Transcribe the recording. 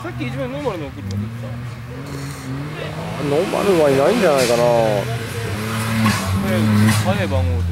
さっき一番ノーマルの車出てノーマルはいないんじゃないかな。 た。早い番号で。